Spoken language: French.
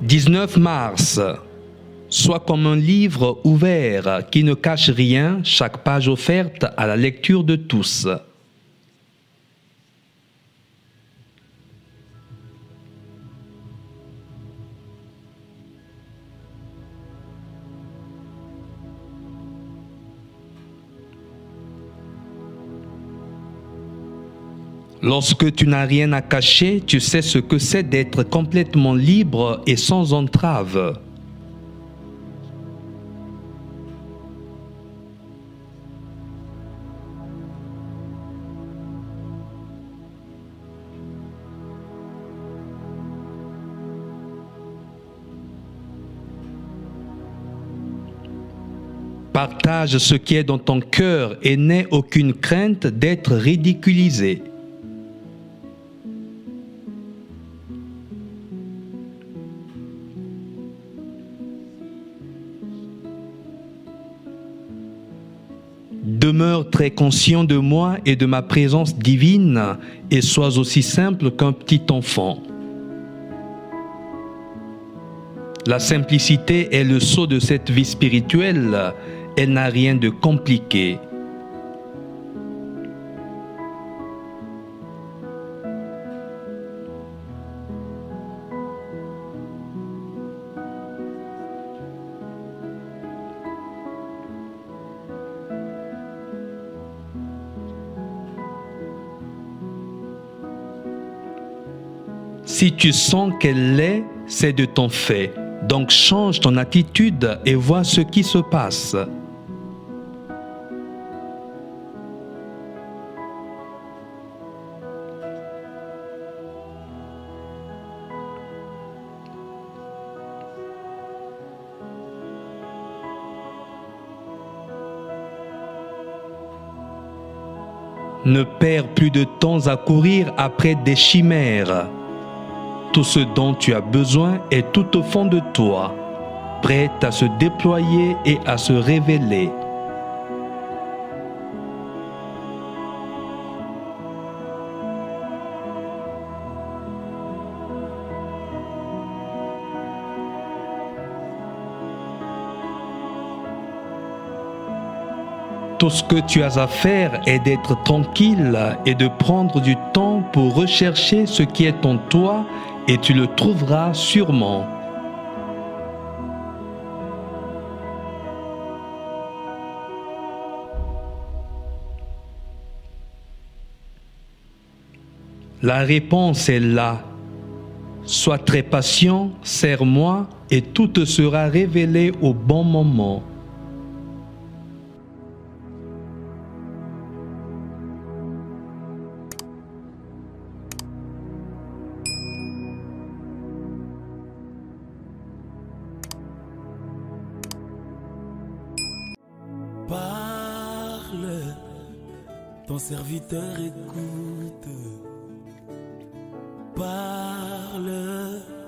19 mars. Sois comme un livre ouvert qui ne cache rien, chaque page offerte à la lecture de tous. Lorsque tu n'as rien à cacher, tu sais ce que c'est d'être complètement libre et sans entrave. Partage ce qui est dans ton cœur et n'aie aucune crainte d'être ridiculisé. Demeure très conscient de moi et de ma présence divine et sois aussi simple qu'un petit enfant. La simplicité est le sceau de cette vie spirituelle, elle n'a rien de compliqué. Si tu sens qu'elle l'est, c'est de ton fait. Donc change ton attitude et vois ce qui se passe. Ne perds plus de temps à courir après des chimères. Tout ce dont tu as besoin est tout au fond de toi, prêt à se déployer et à se révéler. Tout ce que tu as à faire est d'être tranquille et de prendre du temps pour rechercher ce qui est en toi et tu le trouveras sûrement. La réponse est là. Sois très patient, serre-moi et tout te sera révélé au bon moment. Parle, ton serviteur écoute. Parle.